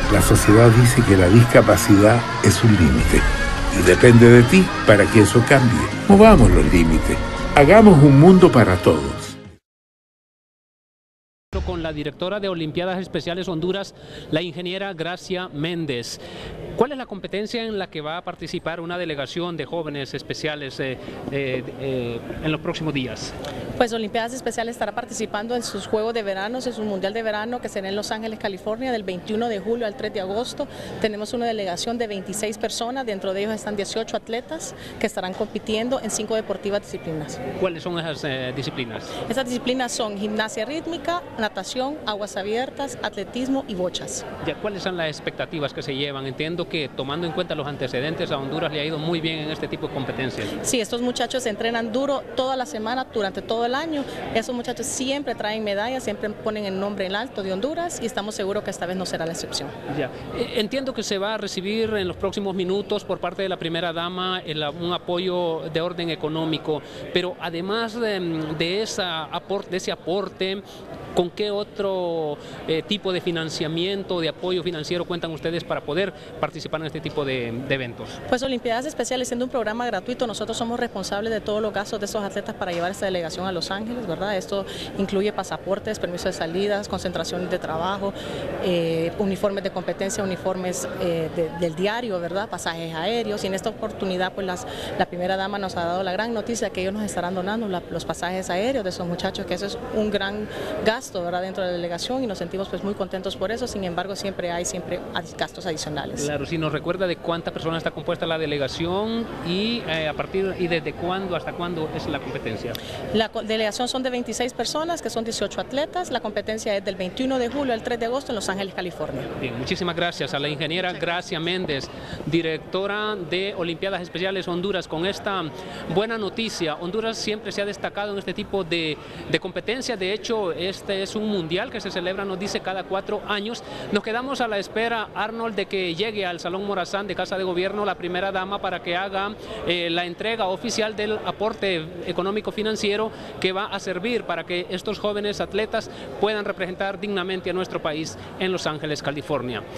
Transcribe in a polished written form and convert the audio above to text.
La sociedad dice que la discapacidad es un límite y depende de ti para que eso cambie. Movamos los límites. Hagamos un mundo para todos. Con la directora de Olimpiadas Especiales Honduras, la ingeniera Gracia Méndez. ¿Cuál es la competencia en la que va a participar una delegación de jóvenes especiales en los próximos días? Pues Olimpiadas Especiales estará participando en sus Juegos de Verano, en su Mundial de Verano que será en Los Ángeles, California, del 21 de julio al 3 de agosto. Tenemos una delegación de 26 personas, dentro de ellos están 18 atletas que estarán compitiendo en 5 deportivas disciplinas. ¿Cuáles son esas disciplinas? Esas disciplinas son gimnasia rítmica, natación, aguas abiertas, atletismo y bochas. Ya, ¿cuáles son las expectativas que se llevan? Entiendo que tomando en cuenta los antecedentes, a Honduras le ha ido muy bien en este tipo de competencias. Sí, estos muchachos se entrenan duro toda la semana, durante todo el año. Esos muchachos siempre traen medallas, siempre ponen el nombre en alto de Honduras y estamos seguros que esta vez no será la excepción. Ya. Entiendo que se va a recibir en los próximos minutos por parte de la primera dama un apoyo de orden económico, pero además de ese aporte, ¿con qué otro tipo de financiamiento, de apoyo financiero cuentan ustedes para poder participar en este tipo de eventos? Pues Olimpiadas Especiales, siendo un programa gratuito, nosotros somos responsables de todos los gastos de esos atletas para llevar esta delegación a Los Ángeles, ¿verdad? Esto incluye pasaportes, permisos de salidas, concentraciones de trabajo, uniformes de competencia, uniformes del diario, ¿verdad? Pasajes aéreos, y en esta oportunidad pues la primera dama nos ha dado la gran noticia que ellos nos estarán donando los pasajes aéreos de esos muchachos, que eso es un gran gasto, ¿verdad?, dentro de la delegación, y nos sentimos pues muy contentos por eso. Sin embargo, siempre hay gastos adicionales. Claro, si nos recuerda de cuántas personas está compuesta la delegación y desde cuándo hasta cuándo es la competencia. La delegación son de 26 personas, que son 18 atletas. La competencia es del 21 de julio al 3 de agosto en Los Ángeles, California. Bien, muchísimas gracias a la ingeniera Gracia Méndez, directora de Olimpiadas Especiales Honduras, con esta buena noticia. Honduras siempre se ha destacado en este tipo de competencias. De hecho, este es un mundial que se celebra, nos dice, cada 4 años. Nos quedamos a la espera, Arnold, de que llegue al Salón Morazán de Casa de Gobierno la primera dama para que haga la entrega oficial del aporte económico financiero que va a servir para que estos jóvenes atletas puedan representar dignamente a nuestro país en Los Ángeles, California.